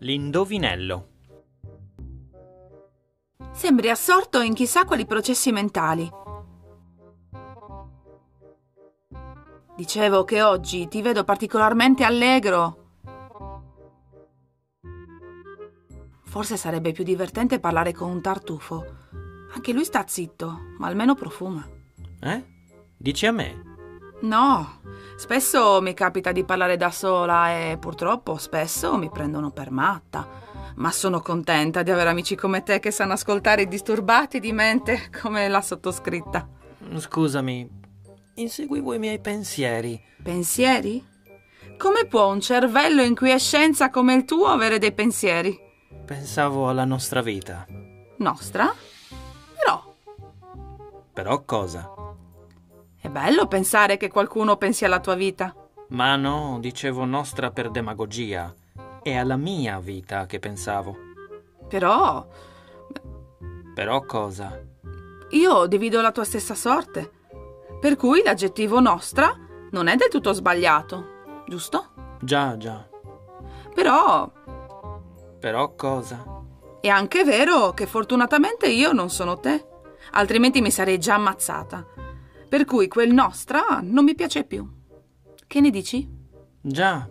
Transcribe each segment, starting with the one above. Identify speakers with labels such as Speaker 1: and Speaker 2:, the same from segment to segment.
Speaker 1: L'indovinello.
Speaker 2: Sembri assorto in chissà quali processi mentali. Dicevo che oggi ti vedo particolarmente allegro. Forse sarebbe più divertente parlare con un tartufo. Anche lui sta zitto, ma almeno profuma.
Speaker 1: Dici a me?
Speaker 2: No, spesso mi capita di parlare da sola e purtroppo spesso mi prendono per matta. Ma sono contenta di avere amici come te che sanno ascoltare i disturbati di mente come la sottoscritta.
Speaker 1: Scusami, inseguivo i miei pensieri.
Speaker 2: Pensieri? Come può un cervello in quiescenza come il tuo avere dei pensieri?
Speaker 1: Pensavo alla nostra vita.
Speaker 2: Nostra? Però
Speaker 1: Però cosa?
Speaker 2: è bello pensare che qualcuno pensi alla tua vita.
Speaker 1: Ma no, dicevo nostra per demagogia. È alla mia vita che pensavo.
Speaker 2: Però
Speaker 1: Però cosa?
Speaker 2: io divido la tua stessa sorte. Per cui l'aggettivo nostra non è del tutto sbagliato, giusto?
Speaker 1: Già.
Speaker 2: Però
Speaker 1: cosa?
Speaker 2: è anche vero che fortunatamente io non sono te, altrimenti mi sarei già ammazzata. Per cui quel nostra non mi piace più. Che ne dici?
Speaker 1: Già.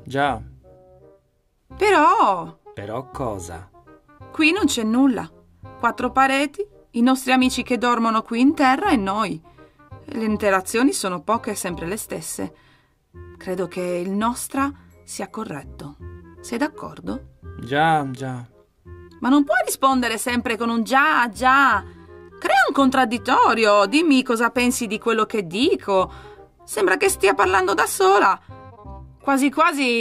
Speaker 2: Però
Speaker 1: cosa?
Speaker 2: qui non c'è nulla. 4 pareti, i nostri amici che dormono qui in terra e noi. Le interazioni sono poche e sempre le stesse. Credo che il nostra sia corretto. Sei d'accordo?
Speaker 1: Già.
Speaker 2: Ma non puoi rispondere sempre con un già. Crea un contraddittorio. Dimmi cosa pensi di quello che dico. Sembra che stia parlando da sola. Quasi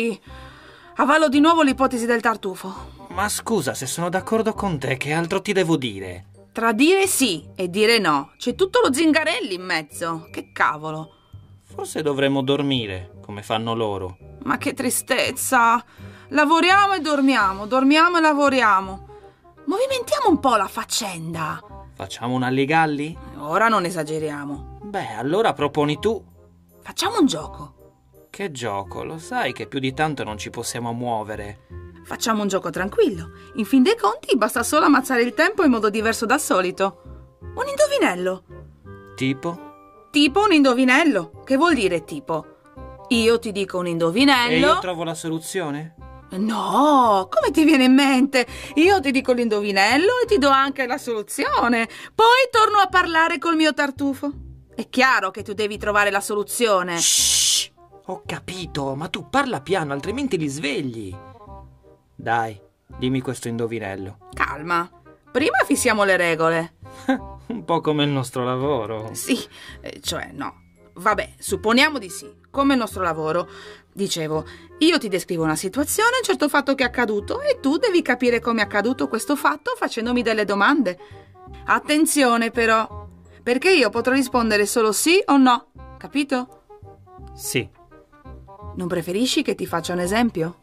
Speaker 2: avallo di nuovo l'ipotesi del tartufo.
Speaker 1: Ma scusa, se sono d'accordo con te, che altro ti devo dire?
Speaker 2: Tra dire sì e dire no, c'è tutto lo Zingarelli in mezzo. Che cavolo.
Speaker 1: Forse dovremmo dormire, come fanno loro.
Speaker 2: Ma che tristezza. Lavoriamo e dormiamo e lavoriamo. Movimentiamo un po' la faccenda.
Speaker 1: Facciamo un alligalli?
Speaker 2: Ora non esageriamo.
Speaker 1: Beh, allora proponi tu.
Speaker 2: Facciamo un gioco.
Speaker 1: Che gioco? Lo sai che più di tanto non ci possiamo muovere.
Speaker 2: Facciamo un gioco tranquillo. In fin dei conti basta solo ammazzare il tempo in modo diverso dal solito. Un indovinello.
Speaker 1: Tipo?
Speaker 2: Tipo un indovinello. Che vuol dire tipo? Io ti dico un indovinello.
Speaker 1: E io trovo la soluzione?
Speaker 2: No, come ti viene in mente? Io ti dico l'indovinello e ti do anche la soluzione. Poi torno a parlare col mio tartufo. È chiaro che tu devi trovare la soluzione.
Speaker 1: Shh! Ho capito, ma tu parla piano, altrimenti li svegli. Dai, dimmi questo indovinello.
Speaker 2: Calma, prima fissiamo le regole.
Speaker 1: Un po' come il nostro lavoro.
Speaker 2: Sì, cioè no. Vabbè, supponiamo di sì, come il nostro lavoro. Dicevo, io ti descrivo una situazione, un certo fatto che è accaduto e tu devi capire come è accaduto questo fatto facendomi delle domande. Attenzione però, perché io potrò rispondere solo sì o no, capito?
Speaker 1: Sì.
Speaker 2: Non preferisci che ti faccia un esempio?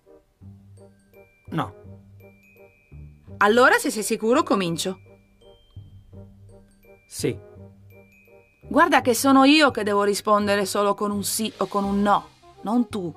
Speaker 1: No.
Speaker 2: Allora, se sei sicuro, comincio.
Speaker 1: Sì.
Speaker 2: Guarda che sono io che devo rispondere solo con un sì o con un no, non tu.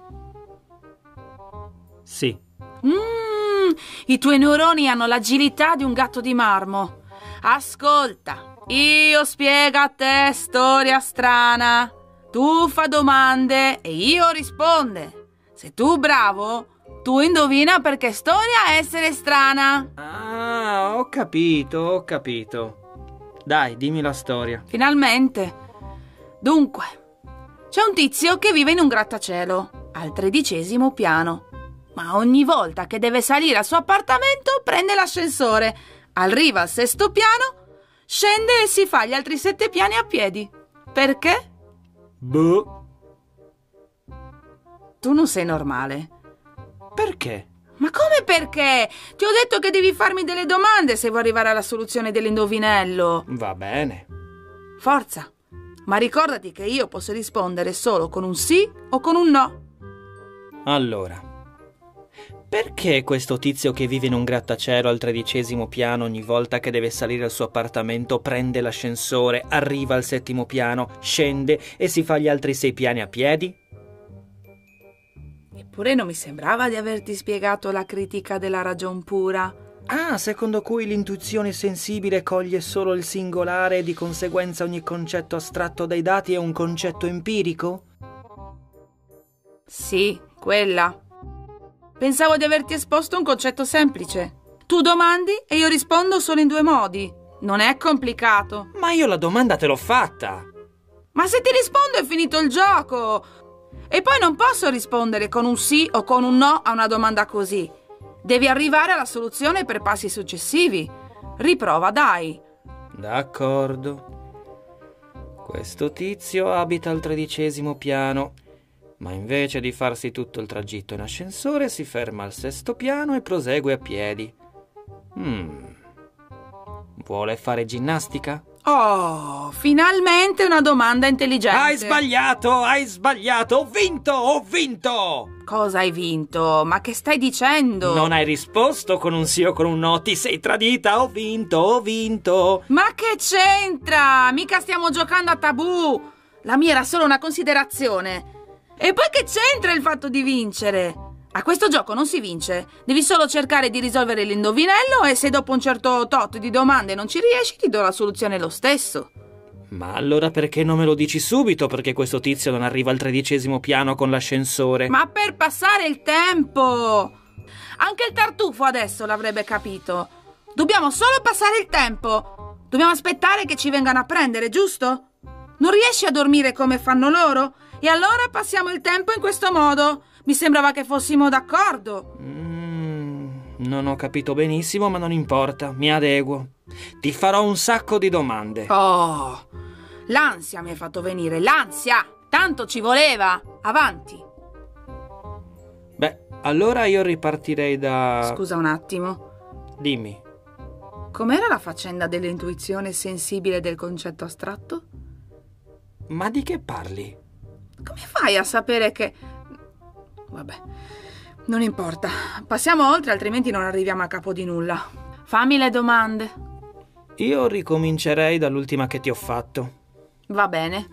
Speaker 1: Sì.
Speaker 2: I tuoi neuroni hanno l'agilità di un gatto di marmo. Ascolta, io spiego a te storia strana. Tu fa domande e io risponde. Se tu bravo, tu indovina perché storia essere strana.
Speaker 1: Ah, ho capito. Dai, dimmi la storia.
Speaker 2: Finalmente. Dunque, c'è un tizio che vive in un grattacielo, al 13° piano. Ma ogni volta che deve salire al suo appartamento prende l'ascensore, arriva al 6° piano, scende e si fa gli altri 7 piani a piedi. Perché?
Speaker 1: Boh.
Speaker 2: Tu non sei normale.
Speaker 1: Perché?
Speaker 2: Ma come perché? Ti ho detto che devi farmi delle domande se vuoi arrivare alla soluzione dell'indovinello.
Speaker 1: Va bene.
Speaker 2: Forza. Ma ricordati che io posso rispondere solo con un sì o con un no.
Speaker 1: Allora, perché questo tizio che vive in un grattacielo al 13° piano ogni volta che deve salire al suo appartamento prende l'ascensore, arriva al 7° piano, scende e si fa gli altri 6 piani a piedi?
Speaker 2: Eppure non mi sembrava di averti spiegato la critica della ragion pura.
Speaker 1: Ah, secondo cui l'intuizione sensibile coglie solo il singolare e di conseguenza ogni concetto astratto dai dati è un concetto empirico?
Speaker 2: Sì, quella. Pensavo di averti esposto un concetto semplice. Tu domandi e io rispondo solo in 2 modi. Non è complicato.
Speaker 1: Ma io la domanda te l'ho fatta!
Speaker 2: Ma se ti rispondo è finito il gioco! E poi non posso rispondere con un sì o con un no a una domanda così. Devi arrivare alla soluzione per passi successivi. Riprova, dai.
Speaker 1: D'accordo. Questo tizio abita al 13° piano, ma invece di farsi tutto il tragitto in ascensore si ferma al 6° piano e prosegue a piedi. Vuole fare ginnastica?
Speaker 2: Oh, finalmente una domanda intelligente.
Speaker 1: Hai sbagliato, ho vinto!
Speaker 2: Cosa hai vinto? Ma che stai dicendo?
Speaker 1: Non hai risposto con un sì o con un no, ti sei tradita, ho vinto!
Speaker 2: Ma che c'entra? Mica stiamo giocando a tabù. La mia era solo una considerazione. E poi che c'entra il fatto di vincere? A questo gioco non si vince. Devi solo cercare di risolvere l'indovinello e se dopo un certo tot di domande non ci riesci ti do la soluzione lo stesso.
Speaker 1: Ma allora perché non me lo dici subito? Perché questo tizio non arriva al 13° piano con l'ascensore?
Speaker 2: Ma per passare il tempo! Anche il tartufo adesso l'avrebbe capito. Dobbiamo solo passare il tempo. Dobbiamo aspettare che ci vengano a prendere, giusto? Non riesci a dormire come fanno loro? E allora passiamo il tempo in questo modo. Mi sembrava che fossimo d'accordo.
Speaker 1: Non ho capito benissimo, ma non importa, mi adeguo. Ti farò un sacco di domande.
Speaker 2: Oh, l'ansia mi hai fatto venire, l'ansia! Tanto ci voleva! Avanti!
Speaker 1: Beh, allora io ripartirei da...
Speaker 2: Scusa un attimo.
Speaker 1: Dimmi.
Speaker 2: Com'era la faccenda dell'intuizione sensibile del concetto astratto?
Speaker 1: Ma di che parli?
Speaker 2: Come fai a sapere che... Vabbè, non importa. Passiamo oltre, altrimenti non arriviamo a capo di nulla. Fammi le domande.
Speaker 1: Io ricomincerei dall'ultima che ti ho fatto.
Speaker 2: Va bene.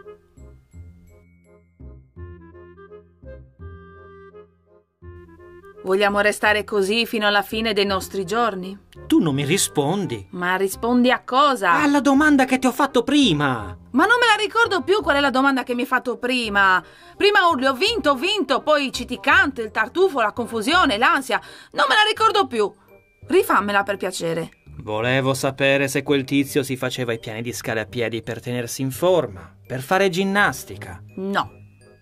Speaker 2: Vogliamo restare così fino alla fine dei nostri giorni?
Speaker 1: Tu non mi rispondi.
Speaker 2: Ma rispondi a cosa?
Speaker 1: Alla domanda che ti ho fatto prima.
Speaker 2: Ma non me la ricordo più qual è la domanda che mi hai fatto prima. Prima urli ho vinto, poi citi Kant, il tartufo, la confusione, l'ansia. Non me la ricordo più. Rifammela per piacere.
Speaker 1: Volevo sapere se quel tizio si faceva i piani di scale a piedi per tenersi in forma, per fare ginnastica.
Speaker 2: No.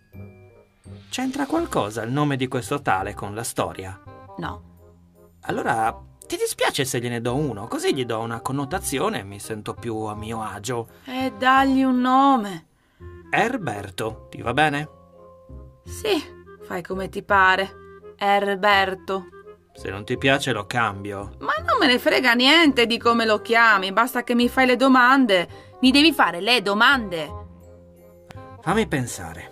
Speaker 1: C'entra qualcosa il nome di questo tale con la storia?
Speaker 2: No.
Speaker 1: Allora, ti dispiace se gliene do uno? Così gli do una connotazione e mi sento più a mio agio.
Speaker 2: E dagli un nome.
Speaker 1: Erberto, ti va bene?
Speaker 2: Sì, fai come ti pare. Erberto.
Speaker 1: Se non ti piace lo cambio.
Speaker 2: Ma non me ne frega niente di come lo chiami, basta che mi fai le domande. Mi devi fare le domande.
Speaker 1: Fammi pensare.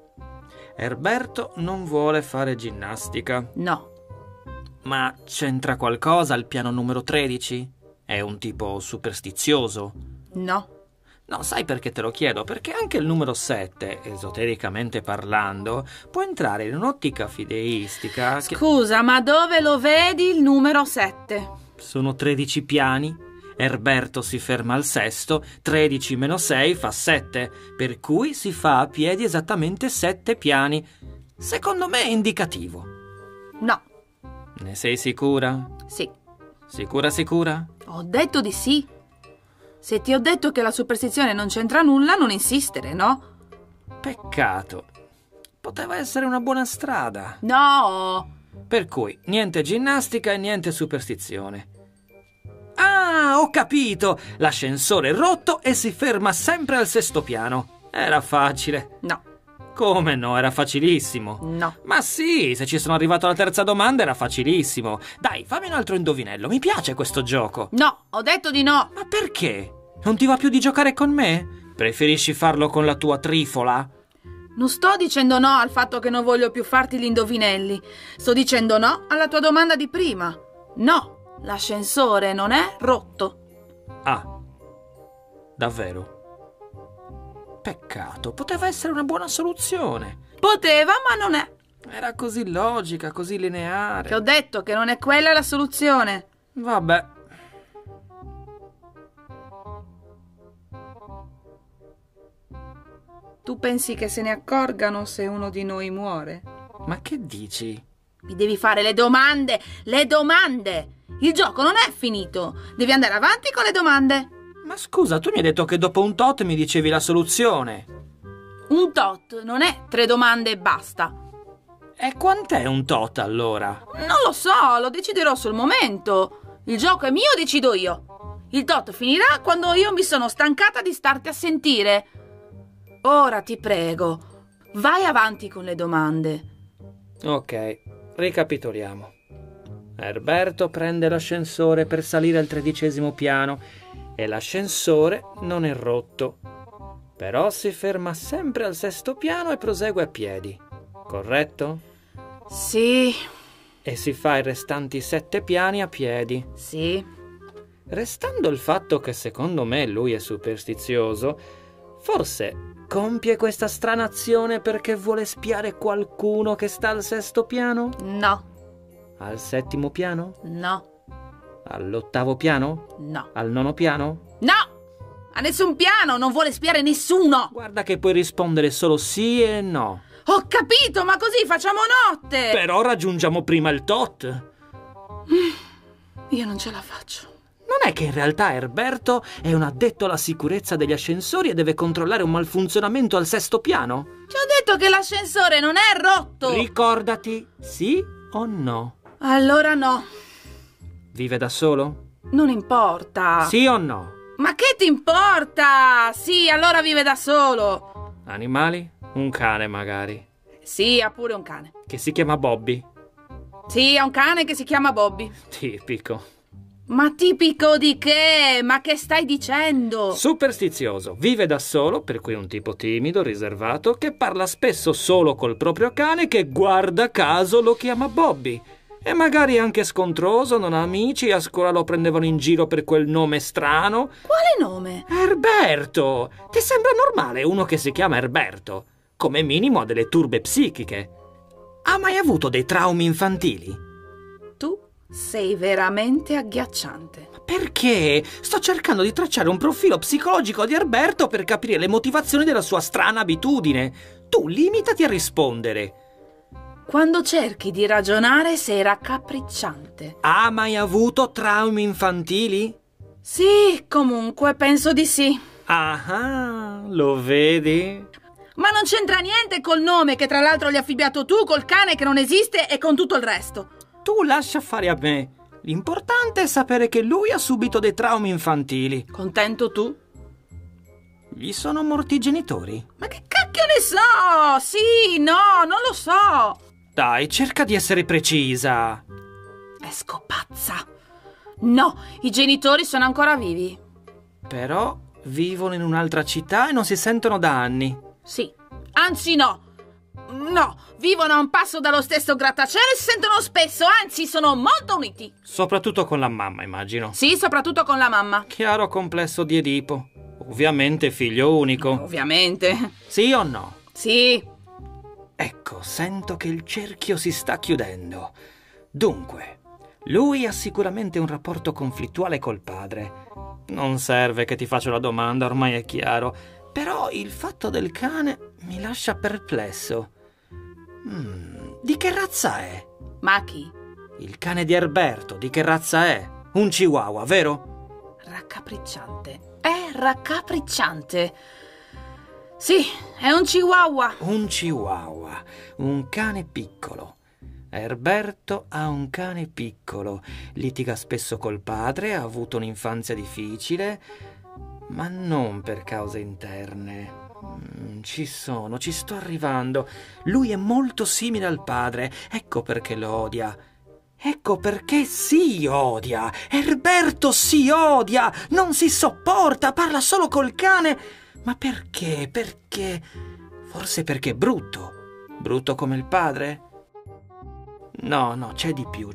Speaker 1: Erberto non vuole fare ginnastica.
Speaker 2: No.
Speaker 1: Ma c'entra qualcosa al piano numero 13? È un tipo superstizioso?
Speaker 2: No.
Speaker 1: No, sai perché te lo chiedo? Perché anche il numero 7, esotericamente parlando, può entrare in un'ottica fideistica che...
Speaker 2: Scusa, ma dove lo vedi il numero 7?
Speaker 1: Sono 13 piani. Erberto si ferma al 6°, 13 meno 6 fa 7, per cui si fa a piedi esattamente 7 piani. Secondo me è indicativo.
Speaker 2: No.
Speaker 1: Ne sei sicura?
Speaker 2: Sì.
Speaker 1: Sicura?
Speaker 2: Ho detto di sì. Se ti ho detto che la superstizione non c'entra nulla, non insistere, no?
Speaker 1: Peccato. Poteva essere una buona strada.
Speaker 2: No.
Speaker 1: Per cui niente ginnastica e niente superstizione. Ah, ho capito! L'ascensore è rotto e si ferma sempre al 6° piano. Era facile.
Speaker 2: No.
Speaker 1: Come no? Era facilissimo.
Speaker 2: No.
Speaker 1: Ma sì, se ci sono arrivato alla terza domanda era facilissimo. Dai, fammi un altro indovinello. Mi piace questo gioco.
Speaker 2: No, ho detto di no.
Speaker 1: Ma perché? Non ti va più di giocare con me? Preferisci farlo con la tua trifola?
Speaker 2: Non sto dicendo no al fatto che non voglio più farti gli indovinelli. Sto dicendo no alla tua domanda di prima. No. L'ascensore non è rotto.
Speaker 1: Ah, davvero? Peccato, poteva essere una buona soluzione.
Speaker 2: Poteva, ma non è.
Speaker 1: Era così logica, così lineare.
Speaker 2: Che ho detto che non è quella la soluzione.
Speaker 1: Vabbè.
Speaker 2: Tu pensi che se ne accorgano se uno di noi muore?
Speaker 1: Ma che dici?
Speaker 2: Mi devi fare le domande! Le domande! Il gioco non è finito! Devi andare avanti con le domande!
Speaker 1: Ma scusa, tu mi hai detto che dopo un tot mi dicevi la soluzione.
Speaker 2: Un tot non è 3 domande e basta.
Speaker 1: E quant'è un tot allora?
Speaker 2: Non lo so, lo deciderò sul momento. Il gioco è mio, decido io. Il tot finirà quando io mi sono stancata di starti a sentire. Ora ti prego, vai avanti con le domande.
Speaker 1: Ok, ricapitoliamo. Erberto prende l'ascensore per salire al 13° piano e l'ascensore non è rotto. Però si ferma sempre al 6° piano e prosegue a piedi. Corretto?
Speaker 2: Sì.
Speaker 1: E si fa i restanti 7 piani a piedi.
Speaker 2: Sì.
Speaker 1: Restando il fatto che secondo me lui è superstizioso, forse compie questa strana azione perché vuole spiare qualcuno che sta al 6° piano?
Speaker 2: No.
Speaker 1: Al 7° piano?
Speaker 2: No.
Speaker 1: All'8° piano?
Speaker 2: No.
Speaker 1: Al 9° piano?
Speaker 2: No! A nessun piano, non vuole spiare nessuno!
Speaker 1: Guarda che puoi rispondere solo sì e no.
Speaker 2: Ho capito, ma così facciamo notte!
Speaker 1: Però raggiungiamo prima il tot.
Speaker 2: Io non ce la faccio.
Speaker 1: Non è che in realtà Erberto è un addetto alla sicurezza degli ascensori e deve controllare un malfunzionamento al 6° piano?
Speaker 2: Ti ho detto che l'ascensore non è rotto!
Speaker 1: Ricordati, sì o no?
Speaker 2: Allora no.
Speaker 1: Vive da solo?
Speaker 2: Non importa.
Speaker 1: Sì o no?
Speaker 2: Ma che ti importa? Sì, allora vive da solo.
Speaker 1: Animali? Un cane magari.
Speaker 2: Sì, ha pure un cane.
Speaker 1: Che si chiama Bobby?
Speaker 2: Sì, ha un cane che si chiama Bobby.
Speaker 1: Tipico.
Speaker 2: Ma tipico di che? Ma che stai dicendo?
Speaker 1: Superstizioso, vive da solo, per cui è un tipo timido, riservato, che parla spesso solo col proprio cane che, guarda caso, lo chiama Bobby. E magari anche scontroso, non ha amici, a scuola lo prendevano in giro per quel nome strano.
Speaker 2: Quale nome?
Speaker 1: Erberto! Ti sembra normale uno che si chiama Erberto? Come minimo ha delle turbe psichiche. Ha mai avuto dei traumi infantili?
Speaker 2: Tu sei veramente agghiacciante.
Speaker 1: Perché? Sto cercando di tracciare un profilo psicologico di Erberto per capire le motivazioni della sua strana abitudine. Tu limitati a rispondere.
Speaker 2: Quando cerchi di ragionare sei raccapricciante.
Speaker 1: Ha mai avuto traumi infantili?
Speaker 2: Sì, comunque penso di sì.
Speaker 1: Ah, lo vedi?
Speaker 2: Ma non c'entra niente col nome che tra l'altro gli hai affibbiato tu, col cane che non esiste e con tutto il resto.
Speaker 1: Tu lascia fare a me. L'importante è sapere che lui ha subito dei traumi infantili.
Speaker 2: Contento tu?
Speaker 1: Gli sono morti i genitori?
Speaker 2: Ma che cacchio ne so? Sì, no, non lo so.
Speaker 1: Dai, cerca di essere precisa.
Speaker 2: Esco pazza. No, i genitori sono ancora vivi.
Speaker 1: Però vivono in un'altra città e non si sentono da anni.
Speaker 2: Sì, anzi no. No, vivono a un passo dallo stesso grattacielo e si sentono spesso, anzi sono molto uniti.
Speaker 1: Soprattutto con la mamma, immagino.
Speaker 2: Sì, soprattutto con la mamma.
Speaker 1: Chiaro complesso di Edipo. Ovviamente figlio unico.
Speaker 2: Ovviamente.
Speaker 1: Sì o no?
Speaker 2: Sì.
Speaker 1: Ecco, sento che il cerchio si sta chiudendo. Dunque, lui ha sicuramente un rapporto conflittuale col padre. Non serve che ti faccia la domanda, ormai è chiaro. Però il fatto del cane mi lascia perplesso. Di che razza è?
Speaker 2: Ma chi?
Speaker 1: Il cane di Erberto, di che razza è? Un chihuahua, vero?
Speaker 2: Raccapricciante. È raccapricciante. Sì, è un chihuahua.
Speaker 1: Un chihuahua, un cane piccolo. Erberto ha un cane piccolo, litiga spesso col padre, ha avuto un'infanzia difficile, ma non per cause interne. Ci sto arrivando. Lui è molto simile al padre, ecco perché lo odia. Ecco perché si odia. Erberto si odia, non si sopporta, parla solo col cane. Ma perché? Perché? Forse perché è brutto. Brutto come il padre? No, c'è di più,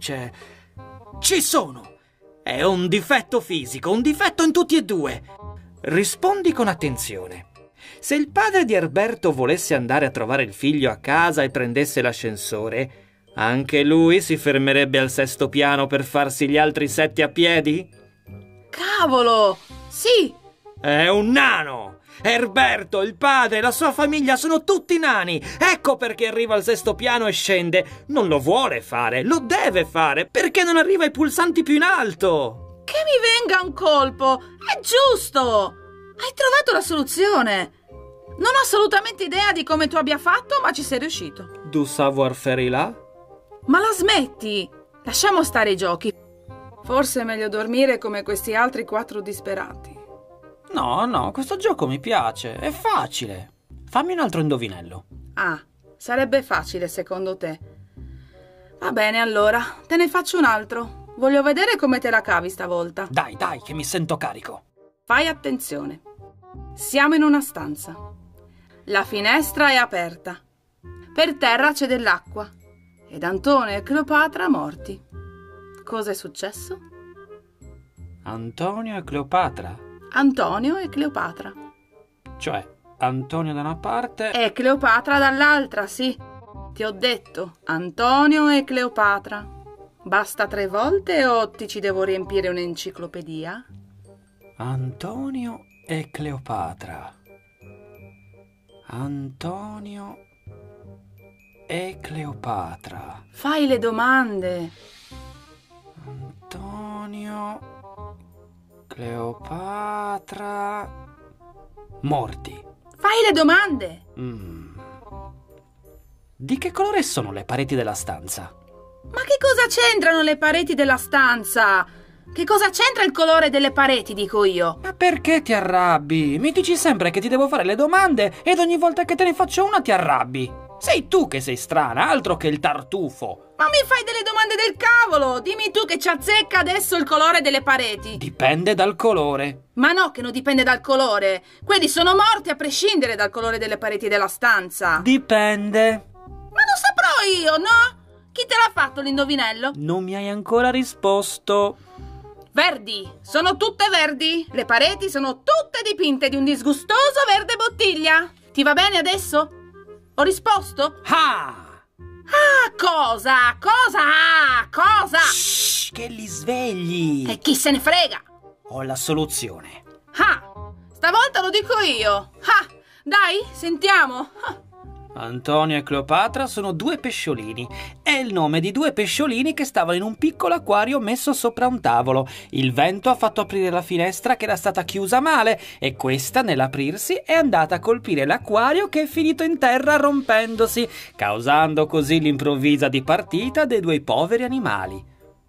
Speaker 1: Ci sono! È un difetto fisico, un difetto in tutti e due. Rispondi con attenzione. Se il padre di Erberto volesse andare a trovare il figlio a casa e prendesse l'ascensore, anche lui si fermerebbe al 6° piano per farsi gli altri 7 a piedi?
Speaker 2: Cavolo! Sì!
Speaker 1: È un nano! Erberto, il padre e la sua famiglia sono tutti nani. Ecco perché arriva al 6° piano e scende. Non lo vuole fare, lo deve fare, perché non arriva ai pulsanti più in alto.
Speaker 2: Che mi venga un colpo! È giusto! Hai trovato la soluzione! Non ho assolutamente idea di come tu abbia fatto, ma ci sei riuscito.
Speaker 1: Du savoir faire là?
Speaker 2: Ma la smetti! Lasciamo stare i giochi. Forse è meglio dormire come questi altri 4 disperati.
Speaker 1: No, questo gioco mi piace, è facile. Fammi un altro indovinello.
Speaker 2: Ah, sarebbe facile secondo te. Va bene allora, te ne faccio un altro. Voglio vedere come te la cavi stavolta.
Speaker 1: Dai, che mi sento carico.
Speaker 2: Fai attenzione. Siamo in una stanza. La finestra è aperta. Per terra c'è dell'acqua. Ed Antonio e Cleopatra morti. Cosa è successo?
Speaker 1: Antonio e Cleopatra?
Speaker 2: Antonio e Cleopatra.
Speaker 1: Cioè, Antonio da una parte
Speaker 2: E Cleopatra dall'altra, sì. Ti ho detto, Antonio e Cleopatra. Basta 3 volte o ti ci devo riempire un'enciclopedia?
Speaker 1: Antonio e Cleopatra. Antonio e Cleopatra.
Speaker 2: Fai le domande.
Speaker 1: Antonio, Cleopatra, morti.
Speaker 2: Fai le domande.
Speaker 1: Di che colore sono le pareti della stanza?
Speaker 2: Ma che cosa c'entrano le pareti della stanza? Che cosa c'entra il colore delle pareti, dico io?
Speaker 1: Ma perché ti arrabbi? Mi dici sempre che ti devo fare le domande ed ogni volta che te ne faccio una ti arrabbi. Sei tu che sei strana, altro che il tartufo.
Speaker 2: Ma mi fai delle domande del cavolo! Dimmi tu che ci azzecca adesso il colore delle pareti.
Speaker 1: Dipende dal colore.
Speaker 2: Ma no, che non dipende dal colore. Quelli sono morti a prescindere dal colore delle pareti della stanza.
Speaker 1: Dipende.
Speaker 2: Ma lo saprò io, no? Chi te l'ha fatto l'indovinello?
Speaker 1: Non mi hai ancora risposto.
Speaker 2: Verdi, sono tutte verdi. Le pareti sono tutte dipinte di un disgustoso verde bottiglia. Ti va bene adesso? Ho risposto?
Speaker 1: Ah!
Speaker 2: Ah, cosa? Cosa?
Speaker 1: Shh, che li svegli.
Speaker 2: E chi se ne frega?
Speaker 1: Ho la soluzione.
Speaker 2: Ah, stavolta lo dico io. Ah, dai, sentiamo. Ah.
Speaker 1: Antonio e Cleopatra sono 2 pesciolini. È il nome di 2 pesciolini che stavano in un piccolo acquario messo sopra un tavolo. Il vento ha fatto aprire la finestra che era stata chiusa male e questa, nell'aprirsi, è andata a colpire l'acquario che è finito in terra rompendosi, causando così l'improvvisa dipartita dei 2 poveri animali.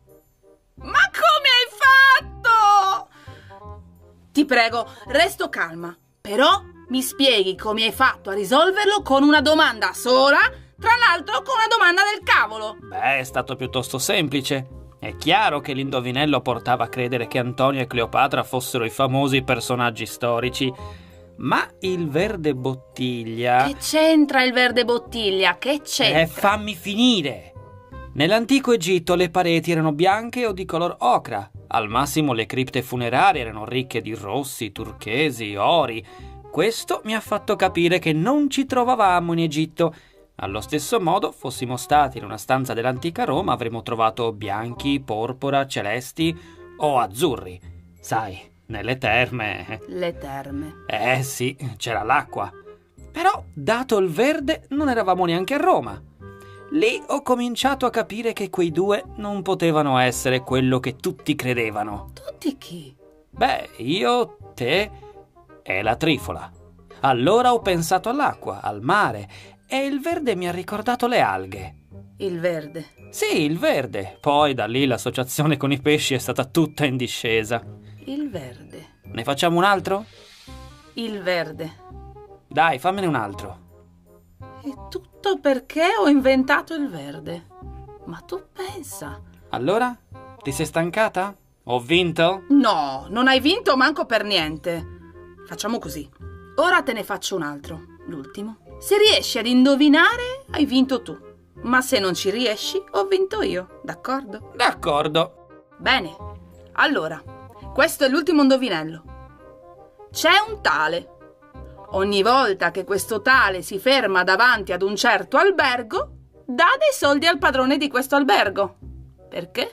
Speaker 2: Ma come hai fatto? Ti prego, resto calma. Però mi spieghi come hai fatto a risolverlo con una domanda sola, tra l'altro con una domanda del cavolo.
Speaker 1: Beh, è stato piuttosto semplice. È chiaro che l'indovinello portava a credere che Antonio e Cleopatra fossero i famosi personaggi storici, ma il verde bottiglia...
Speaker 2: Che c'entra il verde bottiglia? Che c'entra?
Speaker 1: Fammi finire! Nell'antico Egitto le pareti erano bianche o di color ocra. Al massimo le cripte funerarie erano ricche di rossi, turchesi, ori. Questo mi ha fatto capire che non ci trovavamo in Egitto. Allo stesso modo, fossimo stati in una stanza dell'antica Roma, avremmo trovato bianchi, porpora, celesti o azzurri. Sai, nelle terme...
Speaker 2: Le terme.
Speaker 1: Sì, c'era l'acqua. Però, dato il verde, non eravamo neanche a Roma. Lì ho cominciato a capire che quei 2 non potevano essere quello che tutti credevano.
Speaker 2: Tutti chi?
Speaker 1: Beh, io, te e la trifola. Allora ho pensato all'acqua, al mare, e il verde mi ha ricordato le alghe.
Speaker 2: Il verde?
Speaker 1: Sì, il verde. Poi da lì l'associazione con i pesci è stata tutta in discesa.
Speaker 2: Il verde.
Speaker 1: Ne facciamo un altro?
Speaker 2: Il verde.
Speaker 1: Dai, fammene un altro.
Speaker 2: E tutto perché ho inventato il verde. Ma tu pensa.
Speaker 1: Allora? Ti sei stancata? Ho vinto?
Speaker 2: No, non hai vinto manco per niente. Facciamo così. Ora te ne faccio un altro, l'ultimo. Se riesci ad indovinare, hai vinto tu. Ma se non ci riesci, ho vinto io, d'accordo?
Speaker 1: D'accordo.
Speaker 2: Bene. Allora, questo è l'ultimo indovinello. C'è un tale. Ogni volta che questo tale si ferma davanti ad un certo albergo, dà dei soldi al padrone di questo albergo. Perché?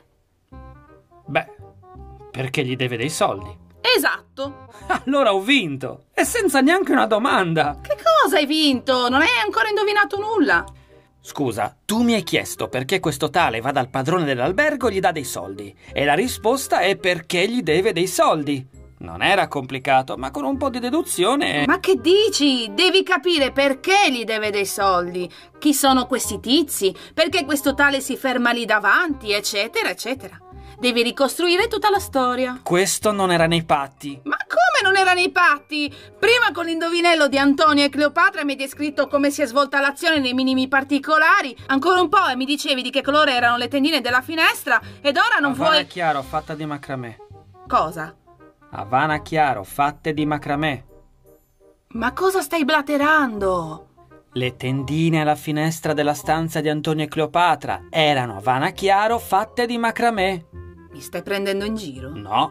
Speaker 1: Beh, perché gli deve dei soldi.
Speaker 2: Esatto.
Speaker 1: Allora ho vinto, e senza neanche una domanda.
Speaker 2: Che cosa hai vinto? Non hai ancora indovinato nulla.
Speaker 1: Scusa, tu mi hai chiesto perché questo tale va dal padrone dell'albergo e gli dà dei soldi. E la risposta è perché gli deve dei soldi. Non era complicato, ma con un po' di deduzione...
Speaker 2: Ma che dici? Devi capire perché gli deve dei soldi. Chi sono questi tizi? Perché questo tale si ferma lì davanti, eccetera, eccetera. Devi ricostruire tutta la storia.
Speaker 1: Questo non era nei patti.
Speaker 2: Ma come non era nei patti? Prima con l'indovinello di Antonio e Cleopatra mi hai descritto come si è svolta l'azione nei minimi particolari. Ancora un po' e mi dicevi di che colore erano le tendine della finestra. Ed ora non
Speaker 1: Havana
Speaker 2: vuoi...
Speaker 1: chiaro, fatta di macramè.
Speaker 2: Cosa?
Speaker 1: Havana chiaro, fatte di macramè.
Speaker 2: Ma cosa stai blaterando?
Speaker 1: Le tendine alla finestra della stanza di Antonio e Cleopatra erano Havana chiaro, fatte di macramè.
Speaker 2: Mi stai prendendo in giro?
Speaker 1: No.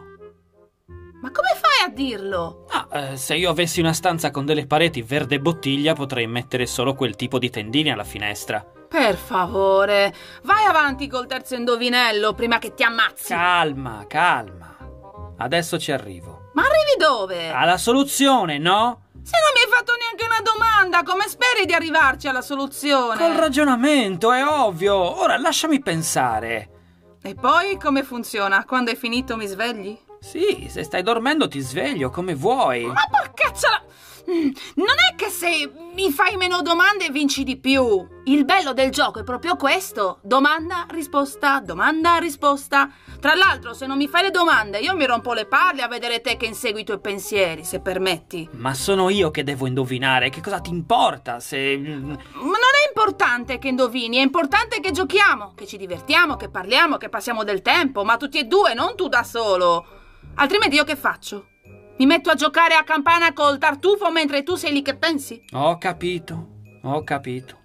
Speaker 2: Ma come fai a dirlo?
Speaker 1: Se io avessi una stanza con delle pareti verde bottiglia potrei mettere solo quel tipo di tendine alla finestra.
Speaker 2: Per favore, vai avanti col terzo indovinello prima che ti ammazzi.
Speaker 1: Calma, calma. Adesso ci arrivo.
Speaker 2: Ma arrivi dove?
Speaker 1: Alla soluzione, no?
Speaker 2: Se non mi hai fatto neanche una domanda, come speri di arrivarci alla soluzione?
Speaker 1: Col ragionamento, è ovvio. Ora lasciami pensare.
Speaker 2: E poi come funziona? Quando è finito mi svegli?
Speaker 1: Sì, se stai dormendo ti sveglio come vuoi.
Speaker 2: Ma porcaccia! Non è che se mi fai meno domande vinci di più. Il bello del gioco è proprio questo. Domanda, risposta, domanda, risposta. Tra l'altro, se non mi fai le domande, io mi rompo le palle a vedere te che insegui i tuoi pensieri, se permetti.
Speaker 1: Ma sono io che devo indovinare. Che cosa ti importa se...
Speaker 2: Ma non è importante che indovini, è importante che giochiamo, che ci divertiamo, che parliamo, che passiamo del tempo, ma tutti e due, non tu da solo. Altrimenti io che faccio? Mi metto a giocare a campana col tartufo mentre tu sei lì che pensi?
Speaker 1: Ho capito, ho capito.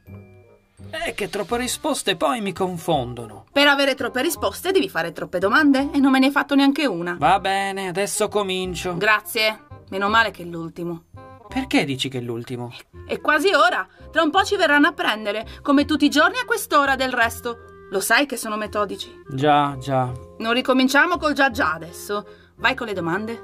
Speaker 1: È che troppe risposte poi mi confondono.
Speaker 2: Per avere troppe risposte devi fare troppe domande e non me ne hai fatto neanche una.
Speaker 1: Va bene, adesso comincio.
Speaker 2: Grazie, meno male che è l'ultimo.
Speaker 1: Perché dici che è l'ultimo?
Speaker 2: È quasi ora, tra un po' ci verranno a prendere, come tutti i giorni a quest'ora del resto. Lo sai che sono metodici.
Speaker 1: Già, già.
Speaker 2: Non ricominciamo col già già adesso. Vai con le domande.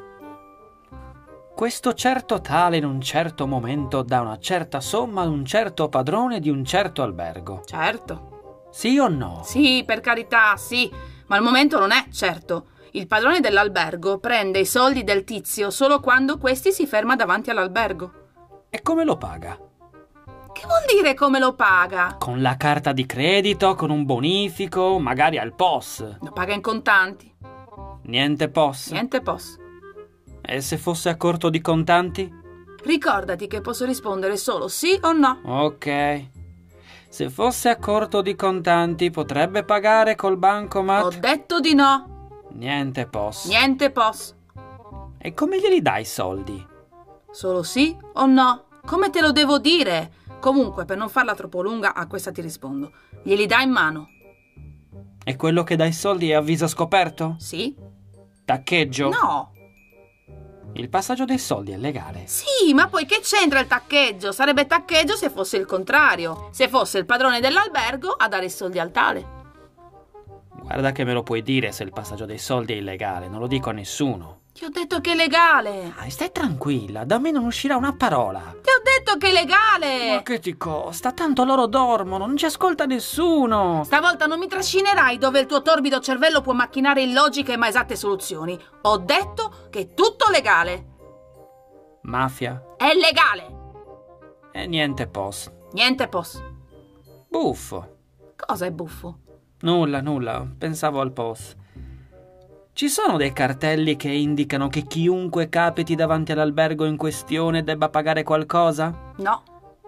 Speaker 1: Questo certo tale in un certo momento dà una certa somma ad un certo padrone di un certo albergo.
Speaker 2: Certo.
Speaker 1: Sì o no?
Speaker 2: Sì, per carità, sì. Ma al momento non è certo. Il padrone dell'albergo prende i soldi del tizio solo quando questi si ferma davanti all'albergo.
Speaker 1: E come lo paga?
Speaker 2: Che vuol dire come lo paga?
Speaker 1: Con la carta di credito, con un bonifico, magari al POS.
Speaker 2: Lo paga in contanti.
Speaker 1: Niente POS?
Speaker 2: Niente POS.
Speaker 1: E se fosse a corto di contanti?
Speaker 2: Ricordati che posso rispondere solo sì o no.
Speaker 1: Ok. Se fosse a corto di contanti potrebbe pagare col bancomat?
Speaker 2: Ho detto di no.
Speaker 1: Niente POS.
Speaker 2: Niente POS.
Speaker 1: E come glieli dai i soldi?
Speaker 2: Solo sì o no? Come te lo devo dire? Comunque, per non farla troppo lunga, a questa ti rispondo. Glieli dai in mano.
Speaker 1: E quello che dà i soldi è a viso scoperto?
Speaker 2: Sì?
Speaker 1: Taccheggio?
Speaker 2: No.
Speaker 1: Il passaggio dei soldi è legale?
Speaker 2: Sì, ma poi che c'entra il taccheggio? Sarebbe taccheggio se fosse il contrario. Se fosse il padrone dell'albergo a dare i soldi al tale.
Speaker 1: Guarda che me lo puoi dire se il passaggio dei soldi è illegale, non lo dico a nessuno.
Speaker 2: Ti ho detto che è legale.
Speaker 1: Dai, stai tranquilla, da me non uscirà una parola.
Speaker 2: Ti ho detto che è legale.
Speaker 1: Ma che ti costa? Tanto loro dormono, non ci ascolta nessuno.
Speaker 2: Stavolta non mi trascinerai dove il tuo torbido cervello può macchinare illogiche ma esatte soluzioni. Ho detto che è tutto legale.
Speaker 1: Mafia?
Speaker 2: È legale.
Speaker 1: E niente POS.
Speaker 2: Niente POS.
Speaker 1: Buffo.
Speaker 2: Cosa è buffo?
Speaker 1: Nulla, pensavo al POS. Ci sono dei cartelli che indicano che chiunque capiti davanti all'albergo in questione debba pagare qualcosa?
Speaker 2: No.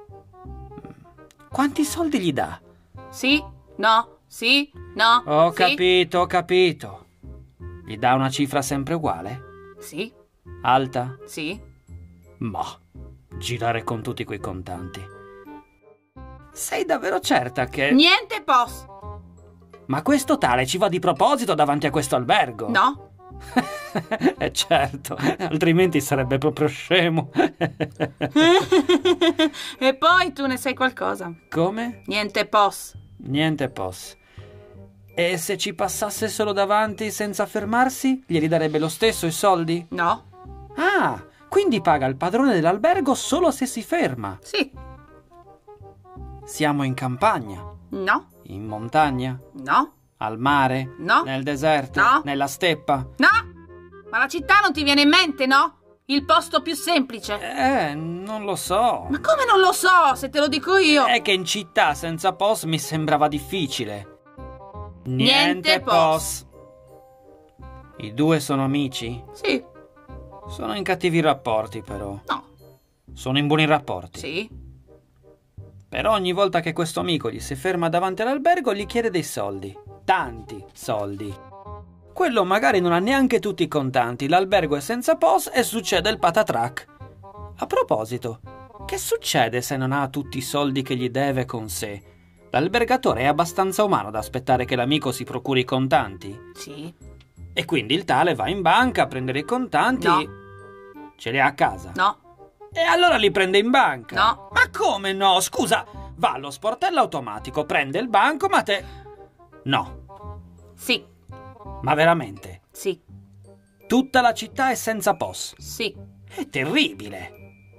Speaker 1: Quanti soldi gli dà?
Speaker 2: Sì, no, sì, no.
Speaker 1: Ho
Speaker 2: sì.
Speaker 1: capito. Gli dà una cifra sempre uguale?
Speaker 2: Sì,
Speaker 1: Alta?
Speaker 2: sì.
Speaker 1: Ma girare con tutti quei contanti. Sei davvero certa che...
Speaker 2: Niente POS.
Speaker 1: Ma questo tale ci va di proposito davanti a questo albergo?
Speaker 2: No.
Speaker 1: Certo, altrimenti sarebbe proprio scemo.
Speaker 2: E poi tu ne sai qualcosa.
Speaker 1: Come?
Speaker 2: Niente pos.
Speaker 1: Niente pos. E se ci passasse solo davanti senza fermarsi, glieli darebbe lo stesso i soldi?
Speaker 2: No?
Speaker 1: Ah, quindi paga il padrone dell'albergo solo se si ferma.
Speaker 2: Sì.
Speaker 1: Siamo in campagna?
Speaker 2: No?
Speaker 1: In montagna?
Speaker 2: No?
Speaker 1: Al mare?
Speaker 2: No.
Speaker 1: Nel deserto?
Speaker 2: No.
Speaker 1: Nella steppa?
Speaker 2: No? Ma la città non ti viene in mente, no? Il posto più semplice.
Speaker 1: Non lo so.
Speaker 2: Ma come non lo so, se te lo dico io?
Speaker 1: È che in città senza POS mi sembrava difficile.
Speaker 2: Niente POS.
Speaker 1: I due sono amici?
Speaker 2: Sì.
Speaker 1: Sono in cattivi rapporti, però.
Speaker 2: No.
Speaker 1: Sono in buoni rapporti.
Speaker 2: Sì.
Speaker 1: Però ogni volta che questo amico gli si ferma davanti all'albergo gli chiede dei soldi. Tanti soldi. Quello magari non ha neanche tutti i contanti, l'albergo è senza POS e succede il patatrac. A proposito, che succede se non ha tutti i soldi che gli deve con sé? L'albergatore è abbastanza umano da aspettare che l'amico si procuri i contanti?
Speaker 2: Sì.
Speaker 1: E quindi il tale va in banca a prendere i contanti.
Speaker 2: No.
Speaker 1: Ce li ha a casa?
Speaker 2: No.
Speaker 1: E allora li prende in banca?
Speaker 2: No.
Speaker 1: Ma come no? Scusa, va allo sportello automatico, prende il bancomat. No.
Speaker 2: Sì.
Speaker 1: Ma veramente?
Speaker 2: Sì.
Speaker 1: Tutta la città è senza POS?
Speaker 2: Sì.
Speaker 1: È terribile.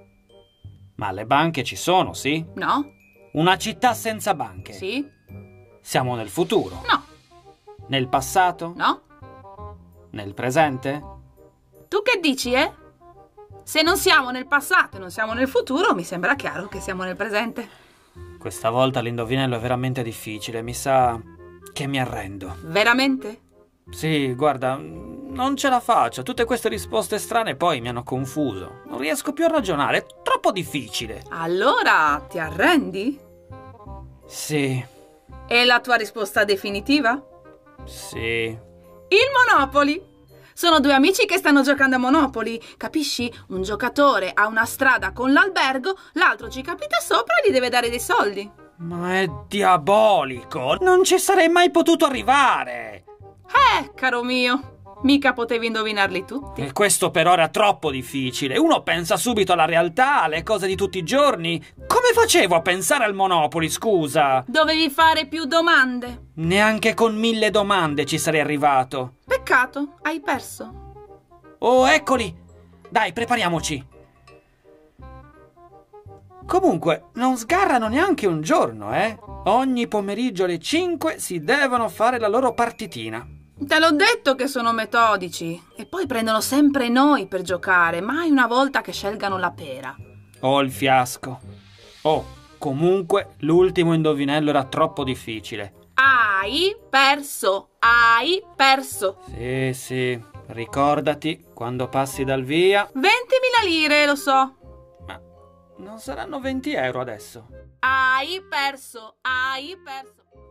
Speaker 1: Ma le banche ci sono, sì?
Speaker 2: No.
Speaker 1: Una città senza banche?
Speaker 2: Sì.
Speaker 1: Siamo nel futuro?
Speaker 2: No.
Speaker 1: Nel passato?
Speaker 2: No.
Speaker 1: Nel presente?
Speaker 2: Tu che dici, eh? Se non siamo nel passato e non siamo nel futuro, mi sembra chiaro che siamo nel presente.
Speaker 1: Questa volta l'indovinello è veramente difficile, mi sa che mi arrendo.
Speaker 2: Veramente?
Speaker 1: Sì, guarda, non ce la faccio. Tutte queste risposte strane poi mi hanno confuso. Non riesco più a ragionare, è troppo difficile.
Speaker 2: Allora, ti arrendi?
Speaker 1: Sì,
Speaker 2: E la tua risposta definitiva?
Speaker 1: sì.
Speaker 2: Il Monopoli! Sono due amici che stanno giocando a Monopoli, capisci? Un giocatore ha una strada con l'albergo, l'altro ci capita sopra e gli deve dare dei soldi.
Speaker 1: Ma è diabolico! Non ci sarei mai potuto arrivare!
Speaker 2: Caro mio, mica potevi indovinarli tutti.
Speaker 1: E questo però era troppo difficile. Uno pensa subito alla realtà, alle cose di tutti i giorni. Come facevo a pensare al Monopoli, scusa?
Speaker 2: Dovevi fare più domande.
Speaker 1: Neanche con 1000 domande ci sarei arrivato.
Speaker 2: Peccato, hai perso.
Speaker 1: Oh, eccoli! Dai, prepariamoci. Comunque, non sgarrano neanche un giorno, eh? Ogni pomeriggio alle 5 si devono fare la loro partitina.
Speaker 2: Te l'ho detto che sono metodici. E poi prendono sempre noi per giocare, mai una volta che scelgano la pera.
Speaker 1: Oh, il fiasco. Oh, comunque, l'ultimo indovinello era troppo difficile.
Speaker 2: Hai perso, hai perso.
Speaker 1: Sì, sì, ricordati, quando passi dal via...
Speaker 2: 20.000 lire, lo so.
Speaker 1: Ma non saranno 20 euro adesso?
Speaker 2: Hai perso, hai perso.